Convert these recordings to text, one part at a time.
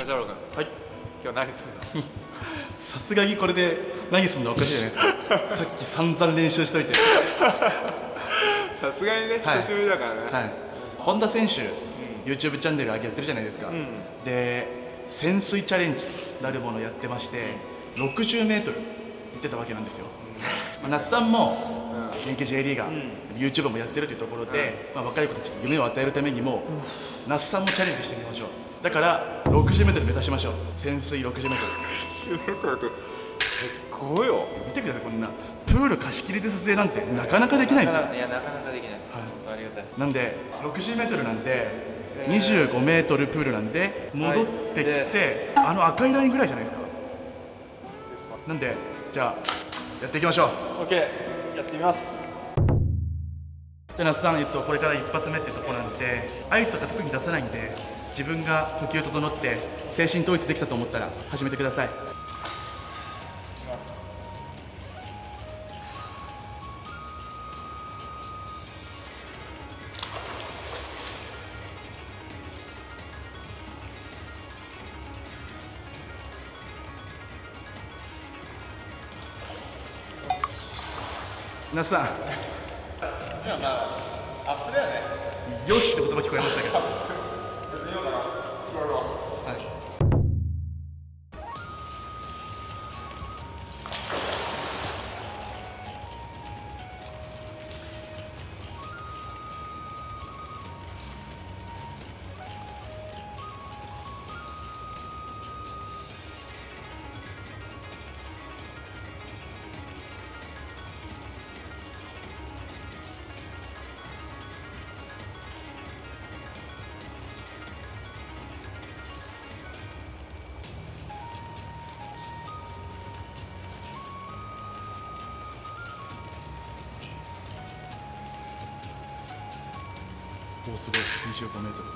梶原君、 はい、 今日何すんの？ さすがにこれで何すんのおかしいじゃないですか。さっき散々練習しといて。 さすがにね、 はい、 久しぶりだからね。 はい、本田選手、YouTube チャンネル上げやってるじゃないですか。で、潜水チャレンジなるものやってまして、60メートル行ってたわけなんですよ。那須さんも現役 J リーガー、YouTuber もやってるというところで、若い子たちに夢を与えるためにも、那須さんもチャレンジしてみましょう。だから60メートル目指しましょう。潜水60メートル。 60メートルって結構よ。 見てください、こんなプール貸し切りで撮影なんてなかなかできないですよ。 いや、なかなかできないです。本当ありがたいです。 なんで60メートルなんで25メートルプールなんで戻ってきて、あの赤いラインぐらいじゃないですか。なんでじゃあやっていきましょう。 OK、 やってみます。 じゃあ那須さん、これから一発目っていうところなんで合図とか特に出さないんで、自分が呼吸整って精神統一できたと思ったら始めてください。那須さん、 アップだよね。 よしって言葉聞こえましたけど。はい、お、すごい、25メートル。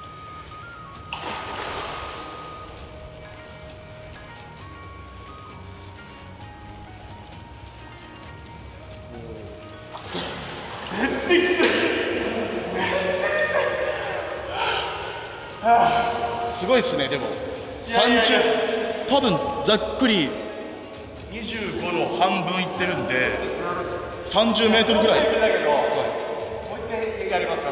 すごいっすね。でも30、多分ざっくり25の半分いってるんで30メートルぐらい。 だけど、もう一回やります。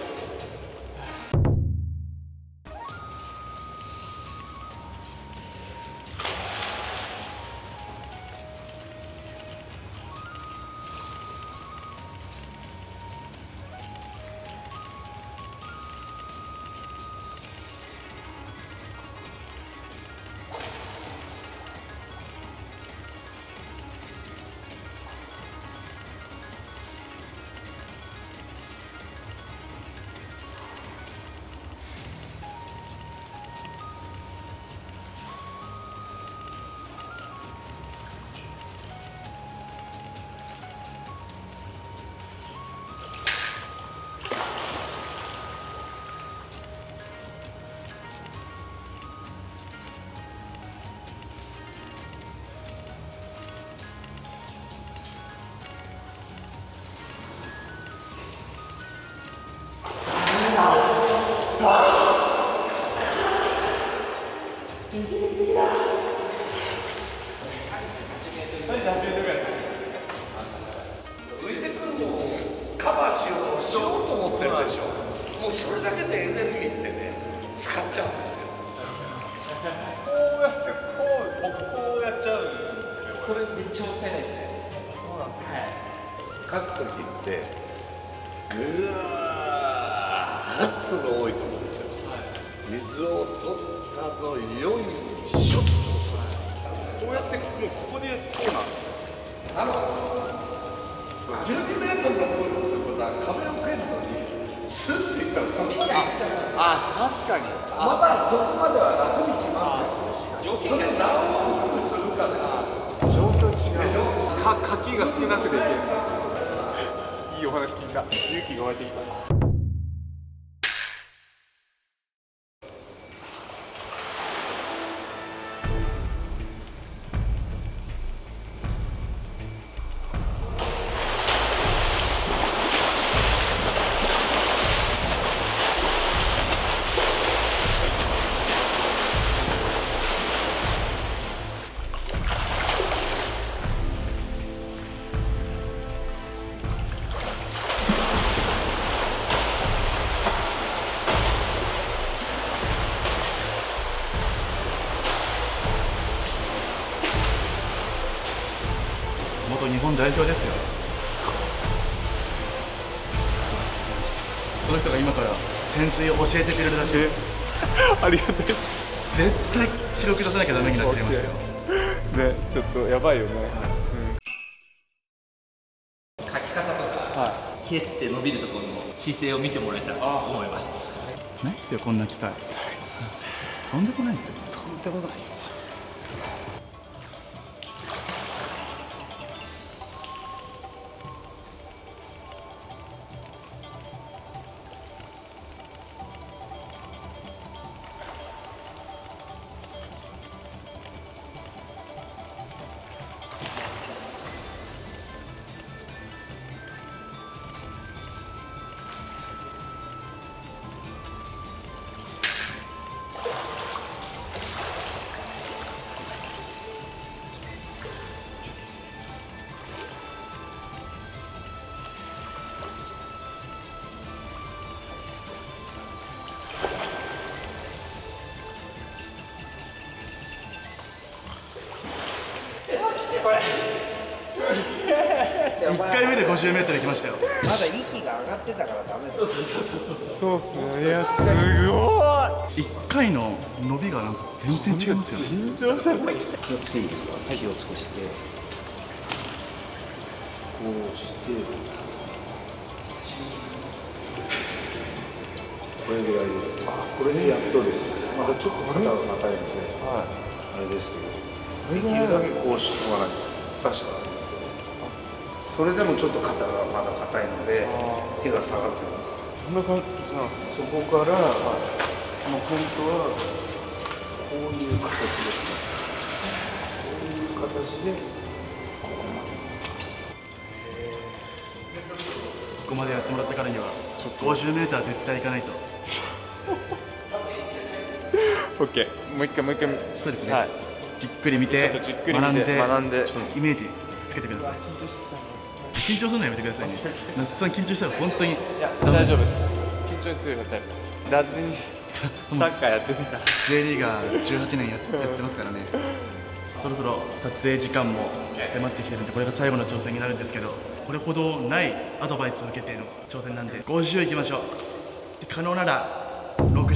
浮いてくるのをカバーしようと思ってるでしょ。もうそれだけでエネルギーってね、使っちゃうんですよ。 こうやって僕こうやっちゃうんですよ。 それめっちゃもったいないですね。 そうなんですね。 書く時ってぐわーっとの多いと思うんですよ。水を取ったぞ、よいしょっと。 こうやってもうここでこうなんですよ。 12メートルのプールってことは壁を蹴るのにスッていったらそこまで行っちゃいます。 確かに。 またそこまでは楽に来ますよ。それ何往復するかですよ。 状況違う。書きが少なくていける。いいお話聞いた。勇気が湧いてきた。 当日本代表ですよ。その人が今から潜水を教えてくれるらしいです。 ありがたいです。 絶対記録出さなきゃダメになっちゃいましたよ。 ね、ちょっとやばいよね。 書き方とか、蹴って伸びるところの姿勢を見てもらえたらと思います。 ないっすよこんな機会。とんでもないですよ。 とんでもないよ。 1回目で 50m 行きましたよ。 まだ息が上がってたからダメです。 そうっすね。いや、すご 1回の伸びがなんか全然違いますよね。 い。緊張したね。 気をつけていいですか。気をつけしてこうしてこれぐらいです。これでやっとです。まだちょっと肩が硬いので、あれですけど、できるだけこうしておかないと。確かにそれでもちょっと肩がまだ硬いので手が下がってます。 こんな感じなんです。 そこから、もう本当はこういう形ですね。こういう形でここまで。 ここまでやってもらったからには 50m 絶対行かないと。 オッケー。もう一回。 そうですね、 はい。 じっくり見てちょっとじっくり見て学んでちょっとイメージつけてください。緊張するのやめてくださいね。那須さん緊張したら本当に大丈夫。緊張強いタイプ。だってサッカーやってるから。 J リーガー18年やってますからね。そろそろ撮影時間も迫ってきてるんで、これが最後の挑戦になるんですけど、これほどないアドバイスを受けての挑戦なんで50いきましょう。で可能なら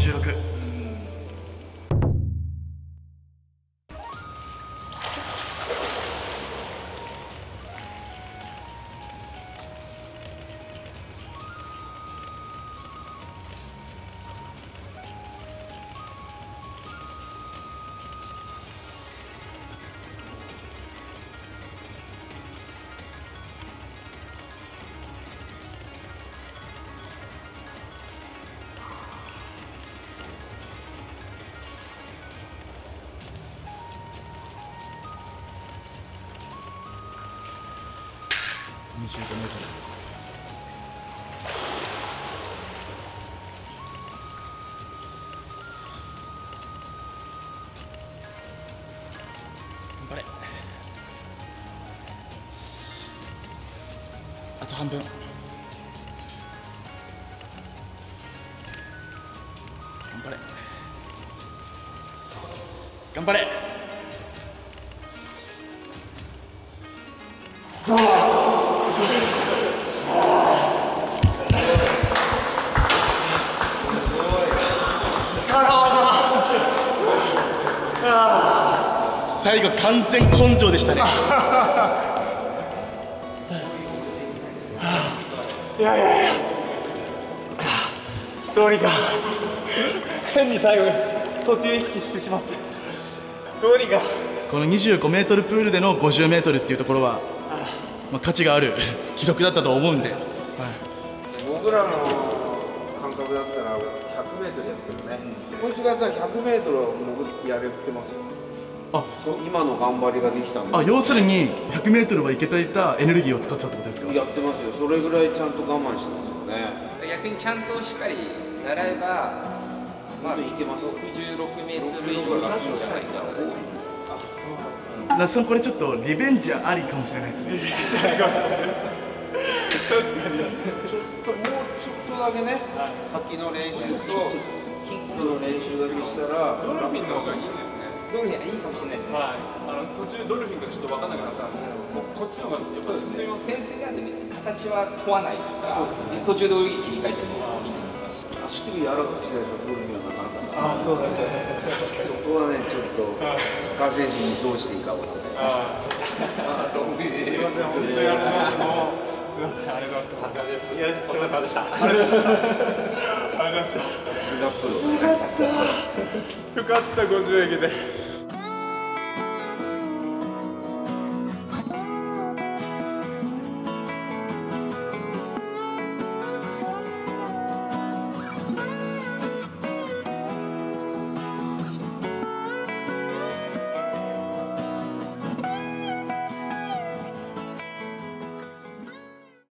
66。25m。 頑張れ。 あと半分。頑張れ頑張れ。最後完全根性でしたね。 どうにか変に最後に途中意識してしまってどうにか。 この 25m プールでの 50m っていうところは、まあ、価値がある記録だったと思うんで、 僕らの感覚だったら 100m やってるね、こいつがやったら 100m は僕やれてますよ。今の頑張りができたんで。 要するに 100m はいけていたエネルギーを使ってたってことですか。 やってますよ。それぐらいちゃんと我慢してますよね。 逆にちゃんとしっかり習えば、まあ、 いけます。 66メートル以上楽勝じゃないかな。 那須さんこれちょっとリベンジありかもしれないですね。 確かに。もうちょっとだけね、滝の練習とキックの練習だけしたら。 ドルフィンの方がいいんですね。 ドルフィンいいかもしれないですね。 はい途中ドルフィンがちょっと分かんなくなったんですけどこっちの方がやっぱ進みます潜水なんて別に形は問わないから途中で泳ぎ切り替えてもいいと思いますし、 足首柔らかくしないとドルフィンはなかなかそうですねそこはねちょっとサッカー選手にどうしていいか分かんないドルフィンすいません本当にすいませんありがとうございました。 さすがです。 いやお疲れ様でした。 ありがとうございました。ありがとうございました。 さすがプロ。 よかった50駅で。